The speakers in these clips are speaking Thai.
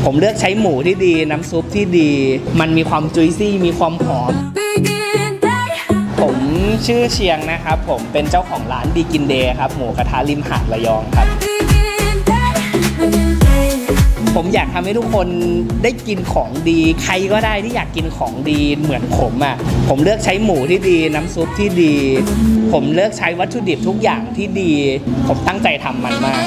ผมเลือกใช้หมูที่ดีน้ำซุปที่ดีมันมีความจุยซี่มีความหอมผมชื่อเชียงนะครับผมเป็นเจ้าของร้านBegin Dayครับหมูกระทะริมหาดระยองครับผมอยากทำให้ทุกคนได้กินของดีใครก็ได้ที่อยากกินของดีเหมือนผมอ่ะผมเลือกใช้หมูที่ดีน้ำซุปที่ดีผมเลือกใช้วัตถุดิบทุกอย่างที่ดีผมตั้งใจทำมันมาก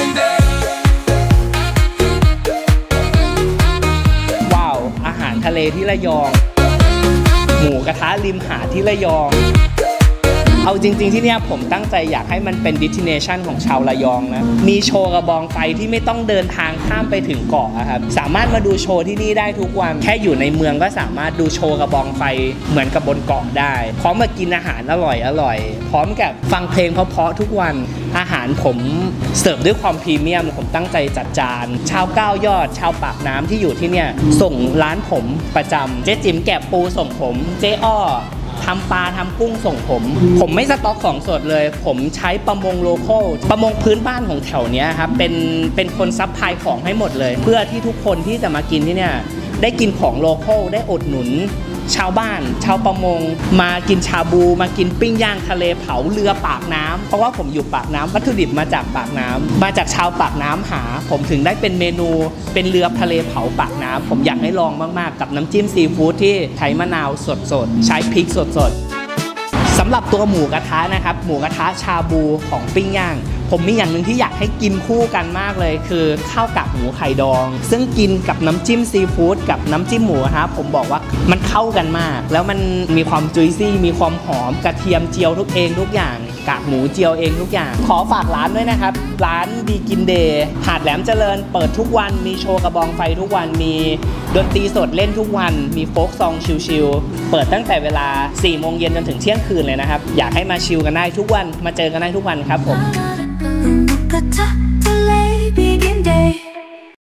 ว้าวอาหารทะเลที่ระยองหมูกระทะริมหาดที่ระยองเอาจริงๆที่เนี่ยผมตั้งใจอยากให้มันเป็น destination ของชาวระยองนะมีโชว์กระบองไฟที่ไม่ต้องเดินทางข้ามไปถึงเกาะครับสามารถมาดูโชว์ที่นี่ได้ทุกวันแค่อยู่ในเมืองก็สามารถดูโชว์กระบองไฟเหมือนกับบนเกาะได้พร้อมมากินอาหารอร่อยพร้อมกับฟังเพลงเพราะๆทุกวันอาหารผมเสิร์ฟด้วยความพรีเมียมผมตั้งใจจัดจานชาว9 ยอดชาวปากน้ำที่อยู่ที่เนี่ยส่งร้านผมประจำเจ๊จิ๋มแกะปูส่งผมเจ๊อ้อทำปลาทำกุ้งส่งผมไม่สต็อกของสดเลยผมใช้ประมงโลคอลประมงพื้นบ้านของแถวเนี้ยครับเป็นคนซัพพลายของให้หมดเลยเพื่อที่ทุกคนที่จะมากินที่เนี่ยได้กินของโลคอลได้อดหนุนชาวบ้านชาวประมงมากินชาบูมากินปิ้งย่างทะเลเผาเรือปากน้ำเพราะว่าผมอยู่ปากน้ำวัตถุดิบมาจากปากน้ำมาจากชาวปากน้ำหาผมถึงได้เป็นเมนูเป็นเรือทะเลเผาปากน้ำผมอยากให้ลองมากๆกับน้ำจิ้มซีฟู้ดที่ใช้มะนาวสดๆใช้พริกสดๆสำหรับตัวหมูกระทะนะครับหมูกระทะชาบูของปิ้งย่างผมมีอย่างหนึ่งที่อยากให้กินคู่กันมากเลยคือข้าวกากหมูไข่ดองซึ่งกินกับน้ำจิ้มซีฟู้ดกับน้ำจิ้มหมูครับผมบอกว่ามันเข้ากันมากแล้วมันมีความจุยซี่มีความหอมกระเทียมเจียวทุกอย่างกากหมูเจียวเองทุกอย่างขอฝากร้านด้วยนะครับร้าน Begin Day หาดแหลมเจริญเปิดทุกวันมีโชว์กระบองไฟทุกวันมีดนตรีสดเล่นทุกวันมีโฟล์คซองชิลๆเปิดตั้งแต่เวลา 4 โมงเย็นจนถึงเที่ยงคืนเลยนะครับอยากให้มาชิลกันได้ทุกวันมาเจอกันได้ทุกวันครับผมBegin Day